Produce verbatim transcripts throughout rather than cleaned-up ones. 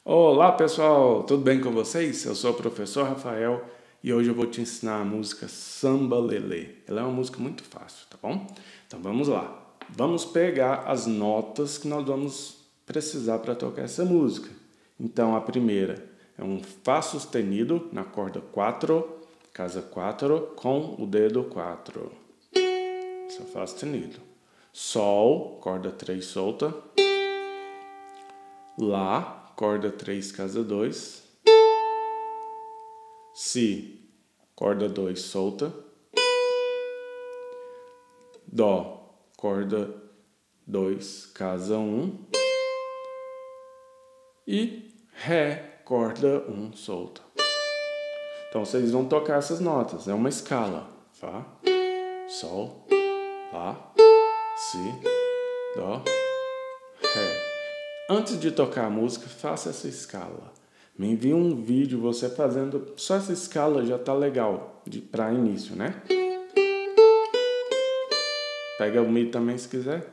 Olá pessoal, tudo bem com vocês? Eu sou o professor Rafael e hoje eu vou te ensinar a música Samba Lelê. Ela é uma música muito fácil, tá bom? Então vamos lá. Vamos pegar as notas que nós vamos precisar para tocar essa música. Então a primeira é um Fá sustenido na corda quatro, casa quatro, com o dedo quatro. Isso é Fá sustenido. Sol, corda três solta. Lá, corda três, casa dois. Si, corda dois, solta. Dó, corda dois, casa um. E Ré, corda um, solta. Então vocês vão tocar essas notas. É uma escala. Fá, Sol, Lá, Si, Dó, Ré. Antes de tocar a música, faça essa escala. Me envie um vídeo você fazendo só essa escala, já tá legal para início, né? Pega o Mi também se quiser.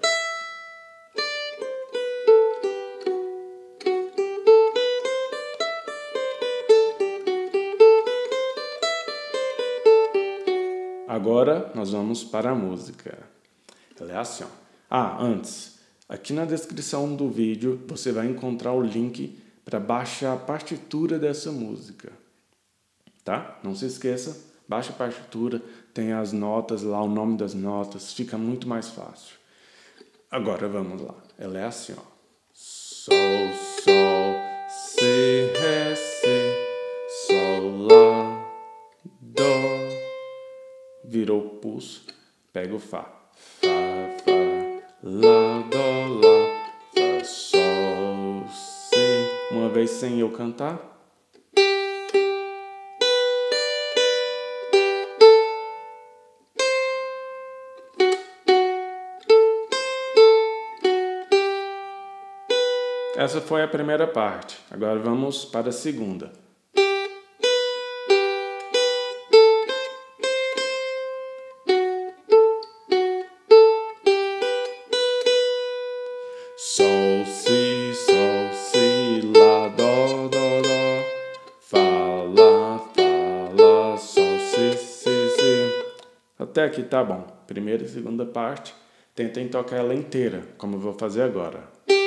Agora nós vamos para a música. Ela é assim, ó. Ah, antes, aqui na descrição do vídeo você vai encontrar o link para baixar a partitura dessa música, tá? Não se esqueça, baixa a partitura, tem as notas lá, o nome das notas, fica muito mais fácil. Agora vamos lá, ela é assim, ó. Sol, Sol, Si, Ré, Si, Sol, Lá, Dó. Virou o pulso, pega o Fá. Fá, Fá, Lá, Dó, Lá, Fá, Sol, Si. Uma vez sem eu cantar. Essa foi a primeira parte. Agora vamos para a segunda. Sol, Si, Sol, Si, Lá, Dó, Dó, Dó, Fá, Lá, Fá, Lá, Sol, Si, Si, Si. Até aqui tá bom. Primeira e segunda parte. Tentem tocar ela inteira, como eu vou fazer agora.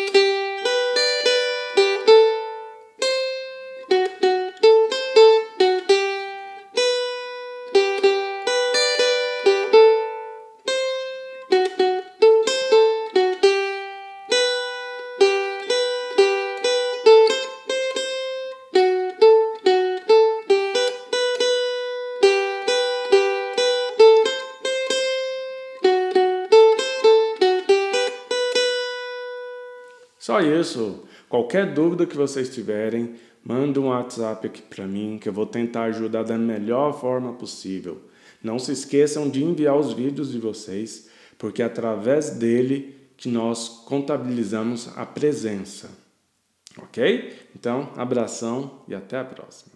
Só isso. Qualquer dúvida que vocês tiverem, manda um WhatsApp aqui para mim que eu vou tentar ajudar da melhor forma possível. Não se esqueçam de enviar os vídeos de vocês, porque é através dele que nós contabilizamos a presença. Ok? Então, abração e até a próxima.